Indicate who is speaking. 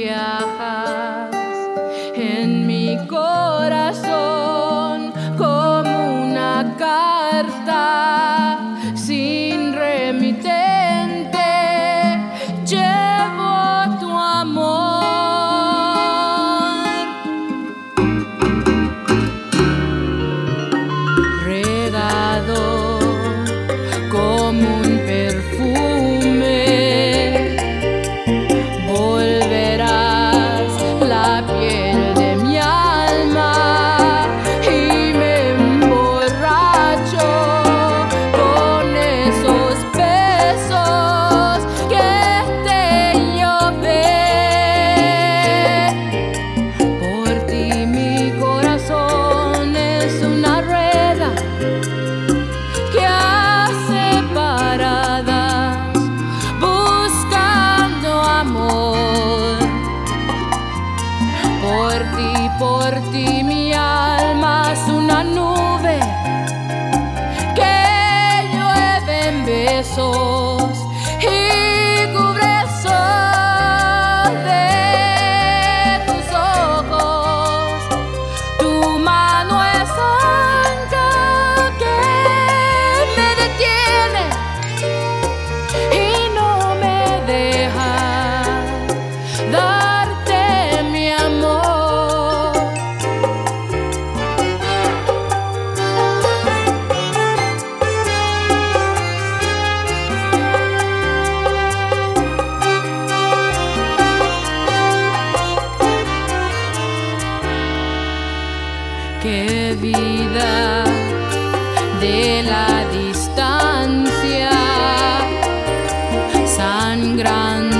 Speaker 1: viajas en mi corazón como una carta sin remitente. Llevo tu amor regado como un perfume. Volverás la piel de mi alma y me emborracho con esos besos que te llové. Por ti mi corazón es una rueda que hace paradas buscando amor. Por ti mi alma es una nube que llueve en besos y cubre el sol de tus ojos. Tu mano es ancla que me detiene y no me deja darte mi amor. Qué vida de la distancia sangrando